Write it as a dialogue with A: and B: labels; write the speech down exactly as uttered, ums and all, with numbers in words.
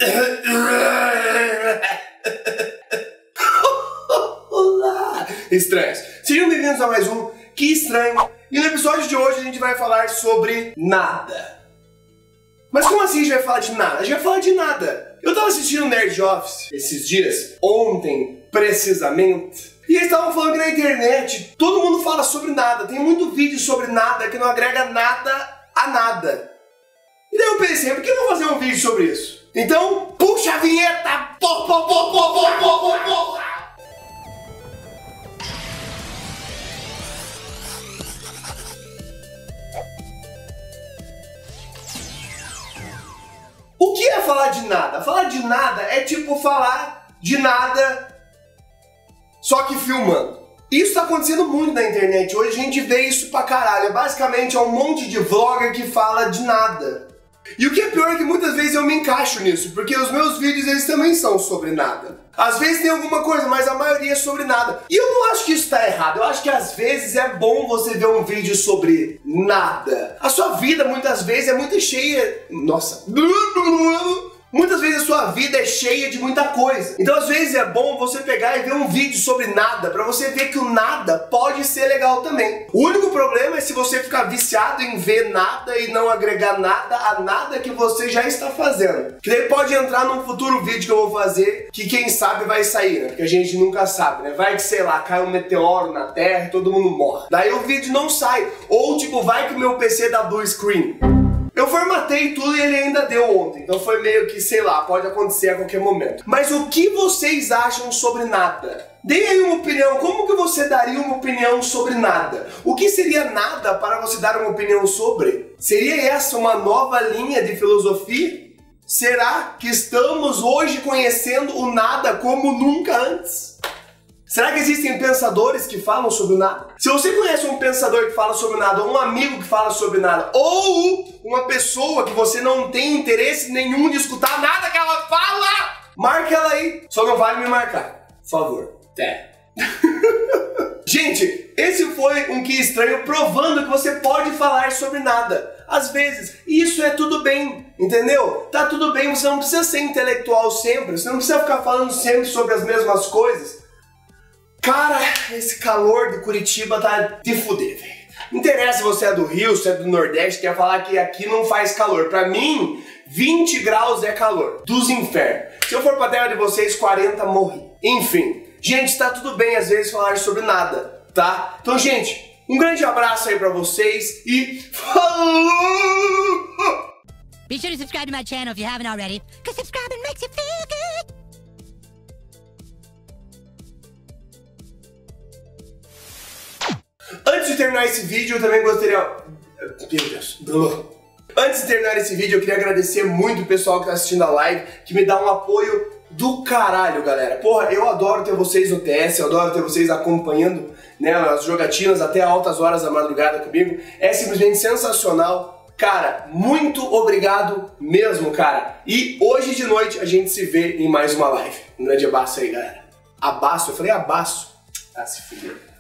A: Olá, estranhos. Sejam bem-vindos a mais um Que Estranho. E no episódio de hoje a gente vai falar sobre nada. Mas como assim a gente vai falar de nada? A gente vai falar de nada. Eu tava assistindo Nerd Office esses dias, ontem precisamente, e eles estavam falando que na internet todo mundo fala sobre nada. Tem muito vídeo sobre nada que não agrega nada a nada. E daí eu pensei, por que eu não vou fazer um vídeo sobre isso? Então, puxa a vinheta! Pô, pô, pô, pô, pô, pô, pô, pô. O que é falar de nada? Falar de nada é tipo falar de nada, só que filmando. Isso tá acontecendo muito na internet. Hoje a gente vê isso pra caralho. Basicamente é um monte de vlogger que fala de nada. E o que é pior é que muitas vezes eu me encaixo nisso, porque os meus vídeos eles também são sobre nada. Às vezes tem alguma coisa, mas a maioria é sobre nada. E eu não acho que isso tá errado. Eu acho que às vezes é bom você ver um vídeo sobre nada. A sua vida muitas vezes é muito cheia... Nossa... Muitas vezes a sua vida é cheia de muita coisa. Então às vezes é bom você pegar e ver um vídeo sobre nada, pra você ver que o nada pode ser legal também. O único problema é se você ficar viciado em ver nada e não agregar nada a nada que você já está fazendo. Que daí pode entrar num futuro vídeo que eu vou fazer, que quem sabe vai sair, né? Porque a gente nunca sabe, né? Vai que, sei lá, cai um meteoro na Terra e todo mundo morre. Daí o vídeo não sai. Ou tipo, vai que o meu P C dá blue screen. Eu formatei tudo e ele ainda deu ontem, então foi meio que, sei lá, pode acontecer a qualquer momento. Mas o que vocês acham sobre nada? Deem aí uma opinião, como que você daria uma opinião sobre nada? O que seria nada para você dar uma opinião sobre? Seria essa uma nova linha de filosofia? Será que estamos hoje conhecendo o nada como nunca antes? Será que existem pensadores que falam sobre o nada? Se você conhece um pensador que fala sobre nada, ou um amigo que fala sobre nada, ou uma pessoa que você não tem interesse nenhum de escutar nada que ela fala, marca ela aí. Só não vale me marcar, por favor. É. Gente, esse foi um Que Estranho provando que você pode falar sobre nada. Às vezes, isso é tudo bem, entendeu? Tá tudo bem, você não precisa ser intelectual sempre, você não precisa ficar falando sempre sobre as mesmas coisas. Cara, esse calor de Curitiba tá de fuder, velho. Não interessa se você é do Rio, se é do Nordeste, quer falar que aqui não faz calor. Pra mim, vinte graus é calor. Dos infernos. Se eu for pra terra de vocês, quarenta morri. Enfim, gente, tá tudo bem às vezes falar sobre nada, tá? Então, gente, um grande abraço aí pra vocês e... falou!
B: Be sure to subscribe to my channel if you haven't already, because subscribing makes you feel good.
A: Antes de terminar esse vídeo, eu também gostaria... Meu Deus. Antes de terminar esse vídeo, eu queria agradecer muito o pessoal que tá assistindo a live, que me dá um apoio do caralho, galera. Porra, eu adoro ter vocês no T S, eu adoro ter vocês acompanhando, né, as jogatinas até altas horas da madrugada comigo. É simplesmente sensacional. Cara, muito obrigado mesmo, cara. E hoje de noite a gente se vê em mais uma live. Um grande abraço aí, galera. Abraço, eu falei abraço. Ah, se fudeu.